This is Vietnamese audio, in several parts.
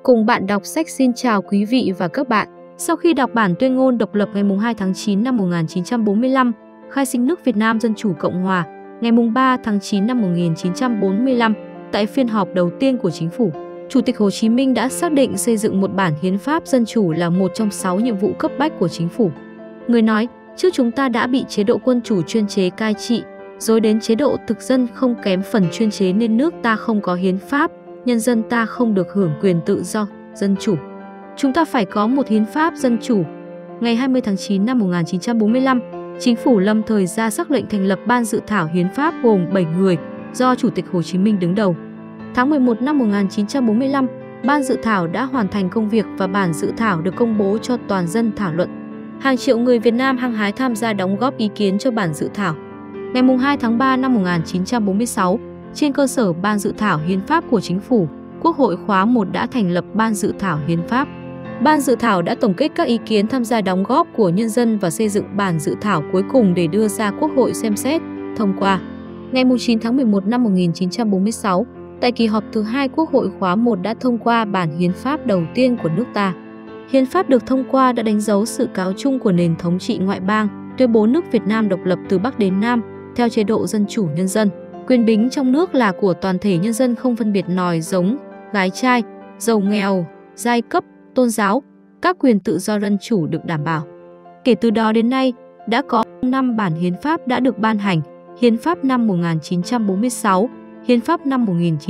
Cùng bạn đọc sách xin chào quý vị và các bạn. Sau khi đọc bản tuyên ngôn độc lập ngày 2 tháng 9 năm 1945, khai sinh nước Việt Nam Dân Chủ Cộng Hòa, ngày 3 tháng 9 năm 1945, tại phiên họp đầu tiên của chính phủ, Chủ tịch Hồ Chí Minh đã xác định xây dựng một bản hiến pháp dân chủ là một trong 6 nhiệm vụ cấp bách của chính phủ. Người nói, trước chúng ta đã bị chế độ quân chủ chuyên chế cai trị, rồi đến chế độ thực dân không kém phần chuyên chế nên nước ta không có hiến pháp, nhân dân ta không được hưởng quyền tự do, dân chủ. Chúng ta phải có một hiến pháp dân chủ. Ngày 20 tháng 9 năm 1945, Chính phủ lâm thời ra sắc lệnh thành lập Ban dự thảo hiến pháp gồm 7 người, do Chủ tịch Hồ Chí Minh đứng đầu. Tháng 11 năm 1945, Ban dự thảo đã hoàn thành công việc và bản dự thảo được công bố cho toàn dân thảo luận. Hàng triệu người Việt Nam hăng hái tham gia đóng góp ý kiến cho bản dự thảo. Ngày 2 tháng 3 năm 1946, trên cơ sở Ban dự thảo hiến pháp của Chính phủ, Quốc hội khóa 1 đã thành lập Ban dự thảo hiến pháp. Ban dự thảo đã tổng kết các ý kiến tham gia đóng góp của nhân dân và xây dựng bản dự thảo cuối cùng để đưa ra Quốc hội xem xét, thông qua. Ngày 9 tháng 11 năm 1946, tại kỳ họp thứ 2 Quốc hội khóa 1 đã thông qua bản hiến pháp đầu tiên của nước ta. Hiến pháp được thông qua đã đánh dấu sự cáo chung của nền thống trị ngoại bang, tuyên bố nước Việt Nam độc lập từ Bắc đến Nam, theo chế độ dân chủ nhân dân. Quyền bính trong nước là của toàn thể nhân dân không phân biệt nòi giống, gái trai, giàu nghèo, giai cấp, tôn giáo, các quyền tự do dân chủ được đảm bảo. Kể từ đó đến nay, đã có 5 bản hiến pháp đã được ban hành: Hiến pháp năm 1946, Hiến pháp năm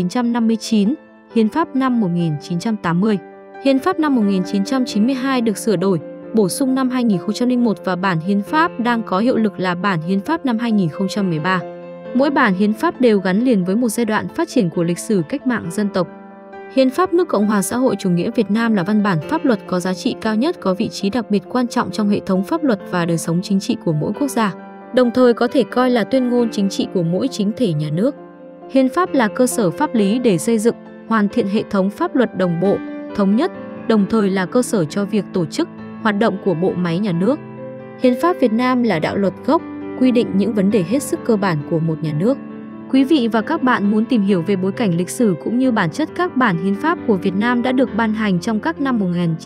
1959, Hiến pháp năm 1980. Hiến pháp năm 1992 được sửa đổi, bổ sung năm 2001 và bản hiến pháp đang có hiệu lực là bản hiến pháp năm 2013. Mỗi bản hiến pháp đều gắn liền với một giai đoạn phát triển của lịch sử cách mạng dân tộc. Hiến pháp nước Cộng hòa xã hội chủ nghĩa Việt Nam là văn bản pháp luật có giá trị cao nhất, có vị trí đặc biệt quan trọng trong hệ thống pháp luật và đời sống chính trị của mỗi quốc gia, đồng thời có thể coi là tuyên ngôn chính trị của mỗi chính thể nhà nước. Hiến pháp là cơ sở pháp lý để xây dựng, hoàn thiện hệ thống pháp luật đồng bộ, thống nhất, đồng thời là cơ sở cho việc tổ chức, hoạt động của bộ máy nhà nước. Hiến pháp Việt Nam là đạo luật gốc, quy định những vấn đề hết sức cơ bản của một nhà nước. Quý vị và các bạn muốn tìm hiểu về bối cảnh lịch sử cũng như bản chất các bản hiến pháp của Việt Nam đã được ban hành trong các năm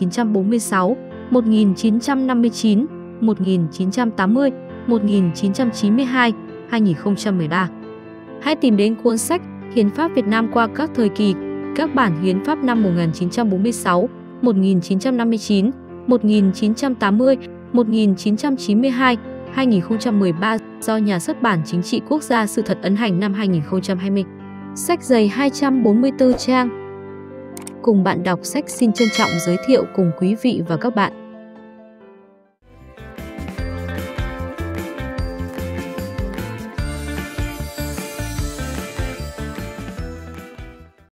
1946, 1959, 1980, 1992, 2013. Hãy tìm đến cuốn sách Hiến pháp Việt Nam qua các thời kỳ, các bản hiến pháp năm 1946, 1959, 1980, 1992, 2013 do Nhà xuất bản Chính trị Quốc gia Sự thật ấn hành năm 2020. Sách dày 244 trang. Cùng bạn đọc sách xin trân trọng giới thiệu cùng quý vị và các bạn.